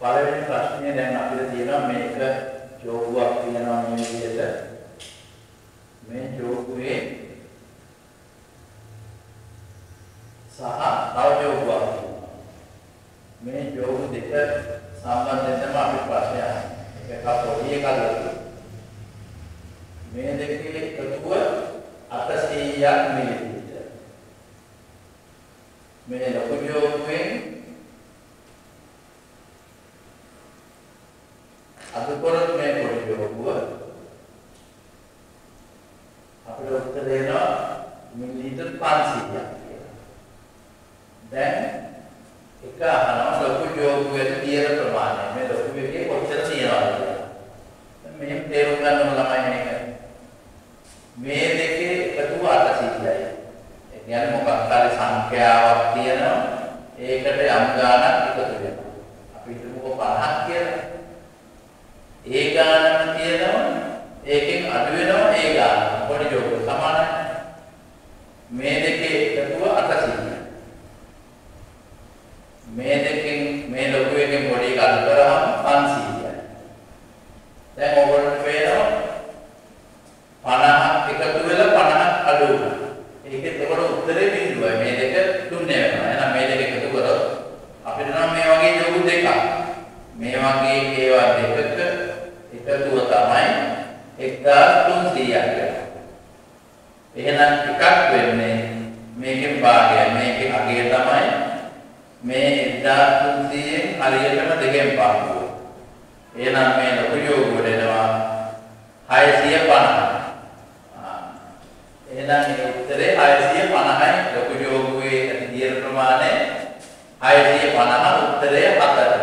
පළවෙනි ප්‍රශ්නේ දැන් අපිට තියෙනවා මේක ජෝගුවක් තියෙනවා මේ විදිහට. මේ ජෝගුවේ සහ තව ජෝගුවක් තියෙනවා. මේ ජෝගු දෙක සම්බන්ධයෙන් තමයි අපි ප්‍රශ්නය අහන්නේ. එක පොඩි එකක් ගන්න. මේ දෙකේ එකතුව 800ක් මිලිලීටර. මේ ලොකු ජෝගුවෙන් අදකොරත් මේ පොඩි ජෝගුව අපිට උත්තර දෙනවා මිලිලීටර් 500ක් කියලා. දැන් එක අහනවා ලොකු ජෝගුවේ තියෙන ප්‍රමාණය. මේ ලොකු එකේ කොච්චර තියෙනවද කියලා. මෙහෙම තේරුම් ගන්න ඕන ළමයි මේක. මේ දෙකේ එකතුව 800යි. ඒ කියන්නේ මොකක් හරි සංඛ්‍යාවක් තියෙනවා. ඒකට යම් ගාණක් එකතු වෙනවා. අපි හිතමුකෝ 50ක් කියලා. ඒ ගාණම තියෙනවා. ඒකෙන් අඩු වෙනවා ඒ ගාණ. පොඩි ජෝගුව සමානයි. මේ දෙකේ එකතුව 800යි. මේ දෙකෙන් මේ ලොකු එකෙන් පොඩි එක අඩු කරාම 500යි. දැන් ඕගොල්ලන්ට පේනවා 50ක් එකතු වෙලා 50ක් අඩු වුණා. ඒකෙත් එතකොට උත්තරේ බිඳුවයි. මේ දෙක තුනේ වෙනවා. එහෙනම් මේ දෙක එකතු කරොත් අපිට නම් මේ වගේ ජෝගු දෙකක්. මේ වගේ ඒවා දෙකක එකතුව තමයි 1300ක්. එහෙනම් එකක් වෙන්නේ මේකෙන් භාගය. මේකේ අගය තමයි මේ 1300න් හරියටම දෙකෙන් භාගුව. එහෙනම් මේ ලොකු ජෝගුව දෙනවා 650. එහෙනම් මේ උත්තරේ 650යි. ලොකු ජෝගුවේ ඇති දියර ප්‍රමාණය 650. උත්තරය 4.